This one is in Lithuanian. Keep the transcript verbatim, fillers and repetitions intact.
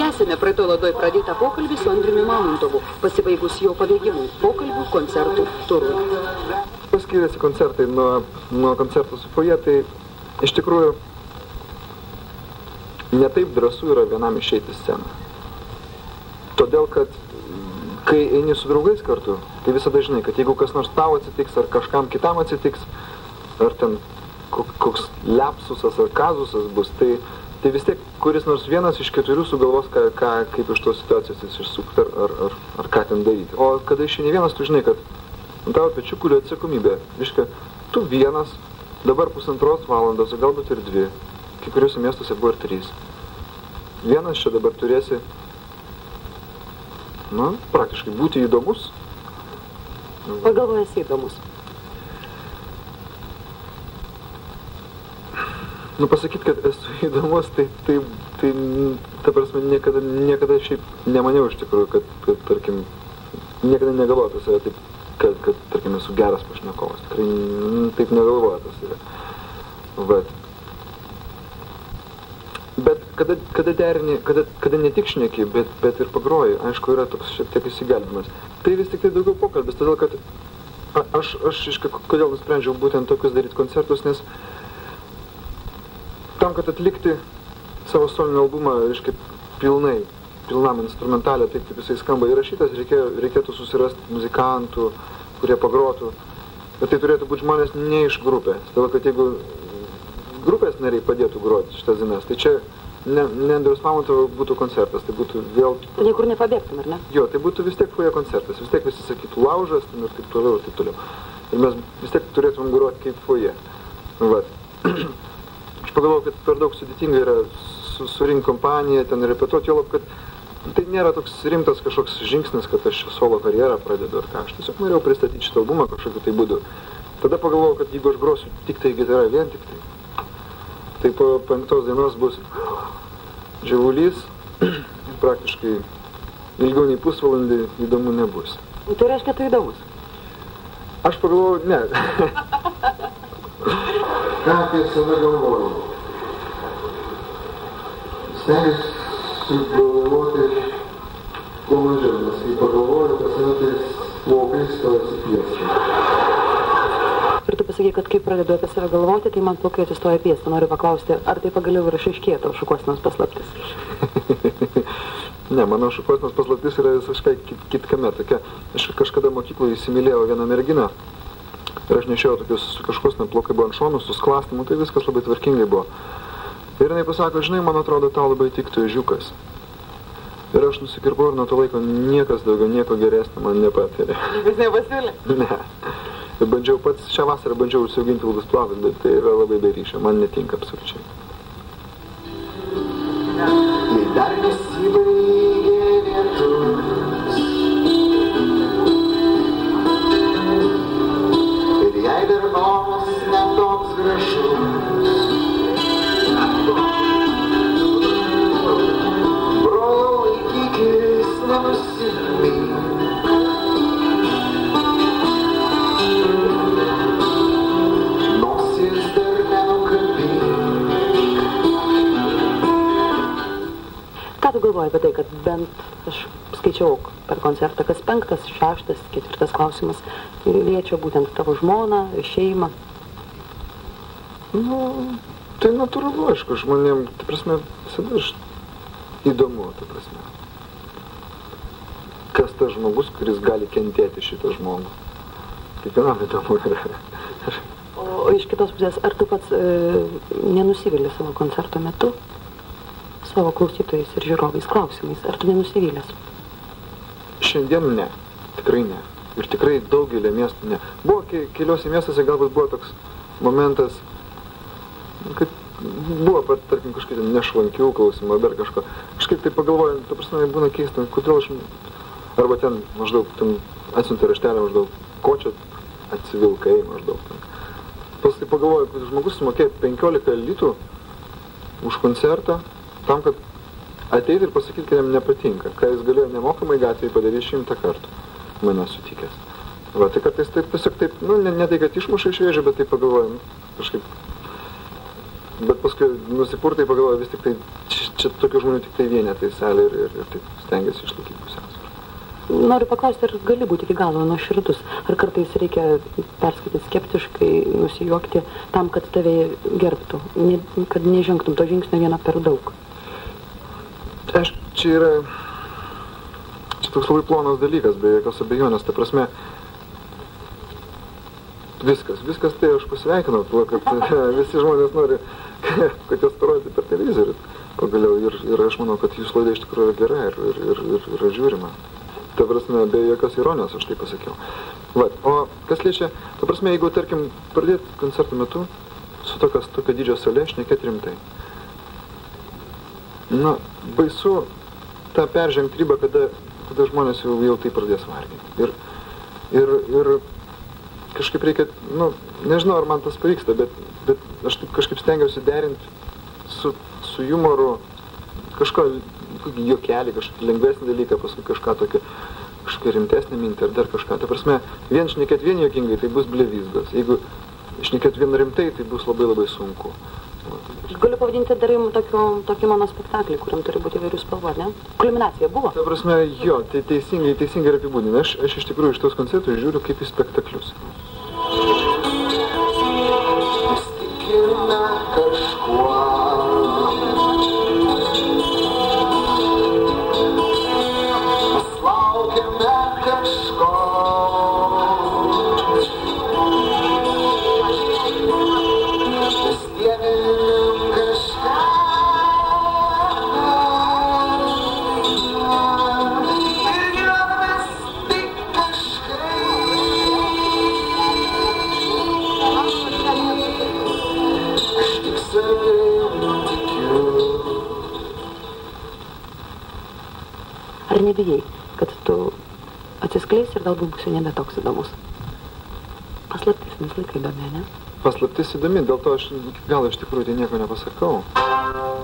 Tęsime praeito laidoj pradėtą pokalbį su Andriumi Mamontovu, pasibaigus jo pabėgimui, pokalbių, koncertų, turų. Kuo skiriasi koncertai nuo, nuo koncertų su foje, tai iš tikrųjų netaip drąsu yra vienam išeiti sceną. Todėl, kad kai eini su draugais kartu, tai visada žinai, kad jeigu kas nors tau atsitiks, ar kažkam kitam atsitiks, ar ten koks lepsusas ar kazusas bus, tai tai vis tiek kuris nors vienas iš keturių sugalvos, ką, ką, kaip iš tos situacijos jis išsukti ar, ar, ar, ar ką ten daryti. O kada išeini vienas, tu žinai, kad ant tavo pečių guli atsakomybė. Reiškia, tu vienas, dabar pusantros valandos, galbūt ir dvi, kai kuriuose miestuose buvo ir trys. Vienas čia dabar turėsi, na, praktiškai būti įdomus. Pagalvoju, esi įdomus. Nu, pasakyti, kad esu įdomus, tai, tai, tai ta prasme, niekada, niekada šiaip nemaniau iš tikrųjų, kad, kad, tarkim, niekada negalvoju apie save taip, kad, kad, tarkim, esu geras pašnekovas. Tikrai taip negalvoju apie save. Bet, bet kada, kada derini, kada, kada ne tik šneki, bet, bet ir pagroji, aišku, yra toks šiek tiek įsigelbimas. Tai vis tik tai daugiau pokalbis, todėl, kad a, aš, aš, iškai, kodėl nusprendžiau būtent tokius daryti koncertus, nes tam, kad atlikti savo solinį albumą, reiškia, pilnai, pilnam instrumentalę, taip kaip jisai skamba įrašytas, reikėjo, reikėtų susirasti muzikantų, kurie pagrotų. Bet tai turėtų būti žmonės ne iš grupės. Todėl, kad jeigu grupės nariai padėtų groti šitas dainas, tai čia ne, ne Andriaus Mamontovo būtų koncertas, tai būtų vėl... Tai niekur nepabėgtum, ar ne? Jo, tai būtų vis tiek foje koncertas, vis tiek visi sakytų laužas, ir taip toliau, ir taip toliau. Ir mes vis tiek turėtumėm groti kaip foje. Vat. Aš pagalvojau, kad per daug sudėtinga yra su, surinkti kompaniją, ten repetuoti, jo lab, kad tai nėra toks rimtas kažkoks žingsnis, kad aš solo karjerą pradedu ar ką. Aš tiesiog norėjau pristatyti šitą albumą kažkokiu tai būdu. Tada pagalvojau, kad jeigu aš grosiu tik tai gitarą, vien tik tai, tai po penktos dainos bus džiavulys ir praktiškai ilgiau nei pusvalandį įdomu nebus. Tai reiškia, tu įdomus? Aš pagalvojau, ne. Ką apie save galvoju? Stengiuosi galvoti kuo mažiau, nes kai pagalvoju, apie save tais plaukais to atsipiestų. Ir tu pasakai, kad kai pradedu apie save galvoti, tai man plaukai atsistoja piesta. Noriu paklausti, ar tai pagaliau ir išaiškėjo tavo šukuosenos paslaptis? Ne, mano šukuosenos paslaptis yra visiškai kit, kitkame. Tokia, aš kažkada mokykloje įsimylėjau vieną merginą. Ir aš nešiau tokius kažkokius, plaukai buvo ant šonų, su sklastimu, tai viskas labai tvarkingai buvo. Ir jinai pasako, žinai, man atrodo, tau labai tiktų ežiukas. Ir aš nusikirpau ir nuo to laiko niekas daugiau, nieko geresnio man nepatarė. Niekas nepasiūlė? Ne. Ir bandžiau pats, šią vasarą bandžiau užsiauginti ilgus plaukus, bet tai yra labai be ryšio, man netinka absoliučiai. Jei dar nesibaigė lietus, jei dar noras ne toks gražus, brolau laikykis nenusimink. Nosies dar nenukabink. Ką tu galvoji apie tai, kad bent, aš skaičiau per koncertą, kas penktas, šeštas, ketvirtas klausimas liečia būtent tavo žmoną, šeimą? Nu, tai natūralu, aišku, žmonėm, tai prasme, visada aš įdomu, tai prasme. Kas tas žmogus, kuris gali kentėti šitą žmogų? Kiekvienam įdomu yra. O, o iš kitos pusės, ar tu pats e, nenusivylė savo koncerto metu savo klausytojais ir žiūrovais klausimais? Ar tu nenusivylęs? Šiandien ne, tikrai ne. Ir tikrai daugelį miestų ne. Buvo ke, keliuose miestuose galbūt buvo toks momentas, kad buvo, pat, tarkim, kažkaip nešvankių klausimų, dar kažko. Kažkaip tai pagalvoju, ta prasme, būna keista, kodėl aš, arba ten maždaug, ten atsiuntė raštelę maždaug, ko čia atsivilkai maždaug. Ten. Paskui pagalvoju, kad žmogus sumokėjo penkiolika litų už koncertą, tam, kad ateiti ir pasakyti, kad jam nepatinka, ką jis galėjo nemokamai gatvėje padaryti šimtą kartų mane sutikęs. Va, tai kartais taip, tiesiog taip, nu, ne, ne tai, kad išmuša iš vėžio, bet taip pagalvojam, kažkaip bet paskui nusipurtai pagalvoju, vis tik tai, čia, čia tokių žmonių tik tai vienetai salė ir, ir, ir taip stengiasi išlaikyti pusiausvyrą. Noriu paklausti, ar gali būti iki galo nuoširdus, ar kartais reikia perskaityti skeptiškai, nusijuokti tam, kad tave gerbtų, ne, kad nežengtum to žingsnio vieną per daug. Aš, čia yra, čia toks labai plonas dalykas, be jokios abejonės, ta prasme, viskas, viskas tai aš pasveikinau, tuo, kad visi žmonės nori, kad jas parodyti per televizorių, pagaliau, ir, ir aš manau, kad jūsų laida iš tikrųjų yra gera ir, ir, ir, ir, ir žiūrima. Ta prasme, be jokios ironijos aš tai pasakiau. Va, o kas liečia, ta prasme, jeigu, tarkim, pradėti koncertų metu su tokios, tokio dydžio salė, šnekėti rimtai. Na, baisu tą peržengti ribą, kada, kada žmonės jau, jau tai pradės varginti. Ir, ir, ir kažkaip reikia, nu, nežinau, ar man tas pavyksta, bet, bet aš taip kažkaip stengiausi derinti su, su jumoru kažko, juokelį, kažkokį lengvesnį dalyką, paskui kažką tokio, kažkokią rimtesnį mintį ar dar kažką. Ta prasme, vien šnekėt vien juokingai, tai bus blevizgas. Jeigu šnekėt vien rimtai, tai bus labai labai sunku. Aš galiu pavadinti dar jums tokį mano spektaklį, kuriam turi būti įvairių spalvų, ne? Kulminacija buvo? Ta prasme, jo, tai teisingai, teisingai yra apibūdinti. Aš, aš iš tikrųjų iš tos koncertų žiūriu kaip į spektaklius. Pasitikime kažkuo. Ar nebijai, kad tu atsiskleisi ir galbūt būsi nebe toks įdomus? Paslaptis vis laikai įdomi, ne? Paslaptis įdomi, dėl to aš iki galo iš tikrųjų tai nieko nepasakau.